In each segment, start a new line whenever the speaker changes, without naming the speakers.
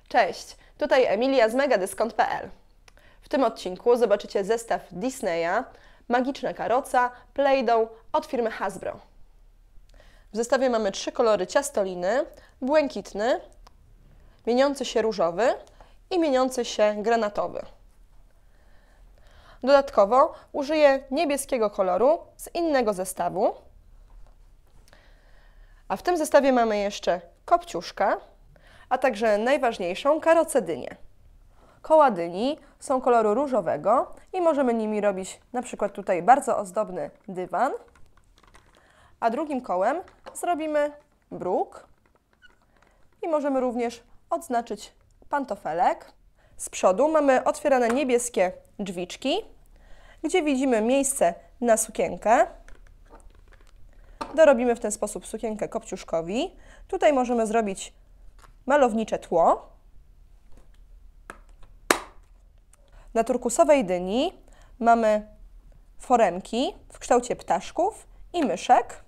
Cześć, tutaj Emilia z megadyskont.pl. W tym odcinku zobaczycie zestaw Disneya, Magiczna karoca, Play-Doh od firmy Hasbro. W zestawie mamy 3 kolory ciastoliny, błękitny, mieniący się różowy i mieniący się granatowy. Dodatkowo użyję niebieskiego koloru z innego zestawu. A w tym zestawie mamy jeszcze kopciuszka, a także najważniejszą karocę dynię. Koła dyni są koloru różowego i możemy nimi robić na przykład tutaj bardzo ozdobny dywan, a drugim kołem zrobimy bruk i możemy również odznaczyć pantofelek. Z przodu mamy otwierane niebieskie drzwiczki, gdzie widzimy miejsce na sukienkę. Dorobimy w ten sposób sukienkę kopciuszkowi. Tutaj możemy zrobić malownicze tło. Na turkusowej dyni mamy foremki w kształcie ptaszków i myszek.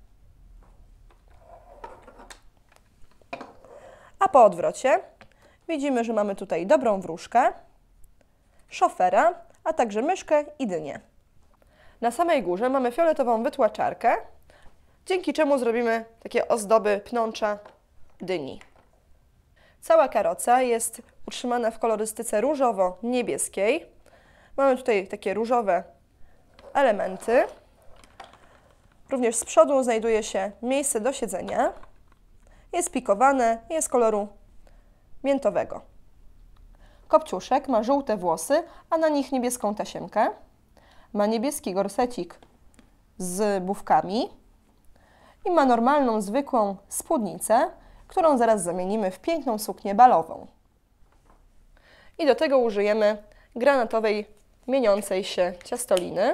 A po odwrocie widzimy, że mamy tutaj dobrą wróżkę, szofera, a także myszkę i dynię. Na samej górze mamy fioletową wytłaczarkę, dzięki czemu zrobimy takie ozdoby pnącza dyni. Cała karoca jest utrzymana w kolorystyce różowo-niebieskiej. Mamy tutaj takie różowe elementy. Również z przodu znajduje się miejsce do siedzenia. Jest pikowane, jest koloru miętowego. Kopciuszek ma żółte włosy, a na nich niebieską tasiemkę. Ma niebieski gorsecik z bufkami i ma normalną, zwykłą spódnicę, którą zaraz zamienimy w piękną suknię balową. I do tego użyjemy granatowej, mieniącej się ciastoliny.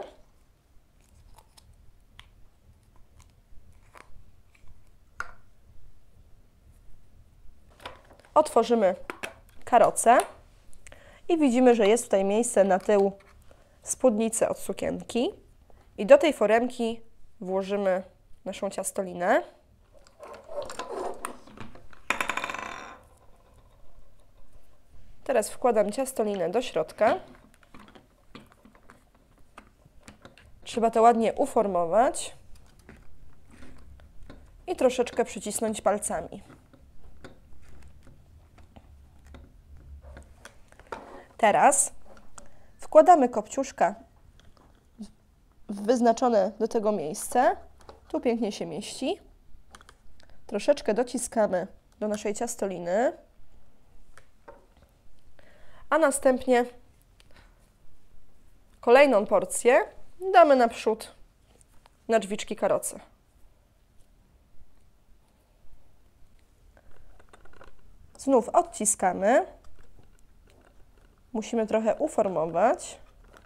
Otworzymy karocę i widzimy, że jest tutaj miejsce na tył spódnicy od sukienki. I do tej foremki włożymy naszą ciastolinę. Teraz wkładam ciastolinę do środka. Trzeba to ładnie uformować i troszeczkę przycisnąć palcami. Teraz wkładamy kopciuszka w wyznaczone do tego miejsce. Tu pięknie się mieści. Troszeczkę dociskamy do naszej ciastoliny, a następnie kolejną porcję damy naprzód na drzwiczki karocy. Znów odciskamy. Musimy trochę uformować.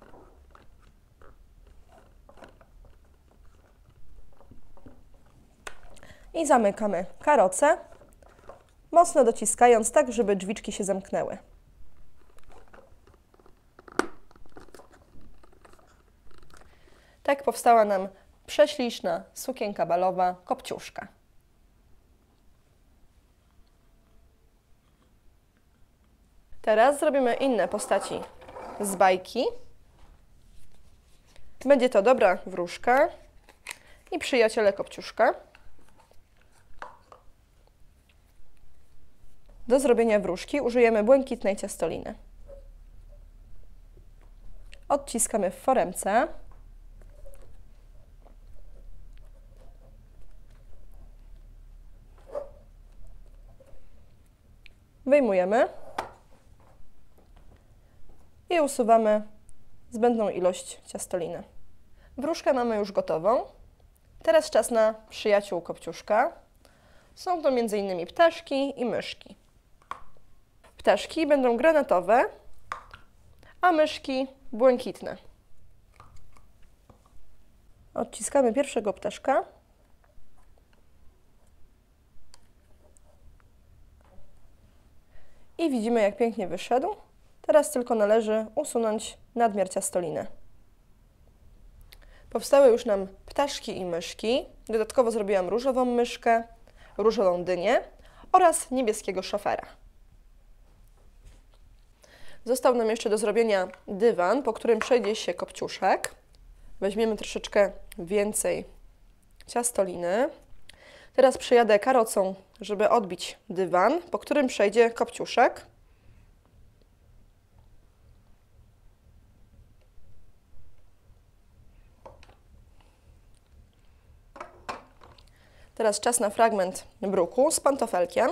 I zamykamy karocę, mocno dociskając tak, żeby drzwiczki się zamknęły. Tak powstała nam prześliczna sukienka balowa kopciuszka. Teraz zrobimy inne postaci z bajki. Będzie to dobra wróżka i przyjaciele kopciuszka. Do zrobienia wróżki użyjemy błękitnej ciastoliny. Odciskamy w foremce. Wyjmujemy i usuwamy zbędną ilość ciastoliny. Wróżkę mamy już gotową. Teraz czas na przyjaciół kopciuszka. Są to m.in. ptaszki i myszki. Ptaszki będą granatowe, a myszki błękitne. Odciskamy pierwszego ptaszka. I widzimy, jak pięknie wyszedł. Teraz tylko należy usunąć nadmiar ciastoliny. Powstały już nam ptaszki i myszki. Dodatkowo zrobiłam różową myszkę, różową dynię oraz niebieskiego szofera. Został nam jeszcze do zrobienia dywan, po którym przejdzie się kopciuszek. Weźmiemy troszeczkę więcej ciastoliny. Teraz przejadę karocą, żeby odbić dywan, po którym przejdzie kopciuszek. Teraz czas na fragment bruku z pantofelkiem.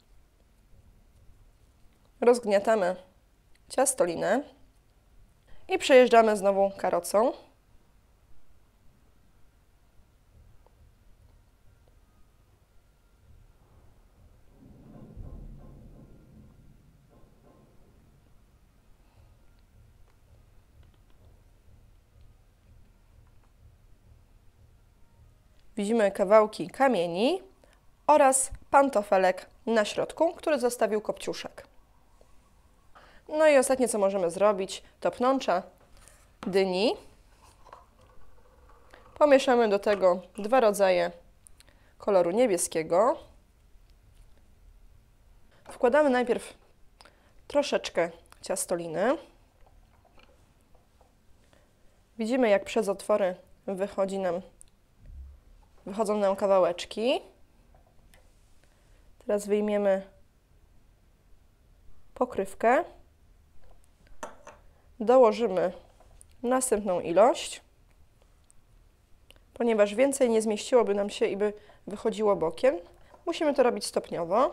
Rozgniatamy ciastolinę i przejeżdżamy znowu karocą. Widzimy kawałki kamieni oraz pantofelek na środku, który zostawił kopciuszek. No i ostatnie, co możemy zrobić, to pnącza dyni. Pomieszamy do tego 2 rodzaje koloru niebieskiego. Wkładamy najpierw troszeczkę ciastoliny. Widzimy, jak przez otwory wychodzą nam kawałeczki. Teraz wyjmiemy pokrywkę. Dołożymy następną ilość, ponieważ więcej nie zmieściłoby nam się i by wychodziło bokiem. Musimy to robić stopniowo.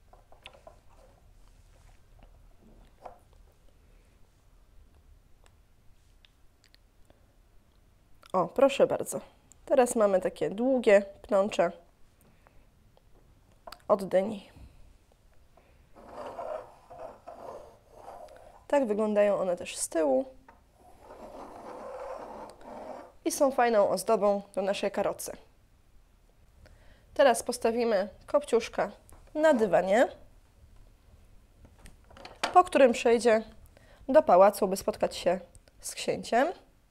O, proszę bardzo. Teraz mamy takie długie pnącze od dyni. Tak wyglądają one też z tyłu i są fajną ozdobą do naszej karocy. Teraz postawimy kopciuszka na dywanie, po którym przejdzie do pałacu, by spotkać się z księciem.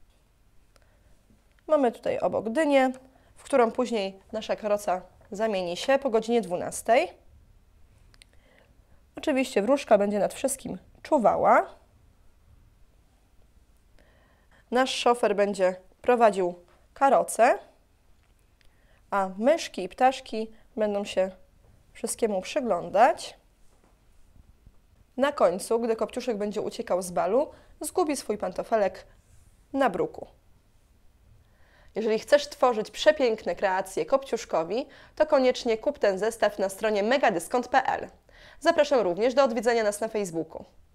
Mamy tutaj obok dynię, w którą później nasza karoca zamieni się po godzinie 12. Oczywiście wróżka będzie nad wszystkim czuwała. Nasz szofer będzie prowadził karocę, a myszki i ptaszki będą się wszystkiemu przyglądać. Na końcu, gdy kopciuszek będzie uciekał z balu, zgubi swój pantofelek na bruku. Jeżeli chcesz tworzyć przepiękne kreacje kopciuszkowi, to koniecznie kup ten zestaw na stronie megadyskont.pl. Zapraszam również do odwiedzenia nas na Facebooku.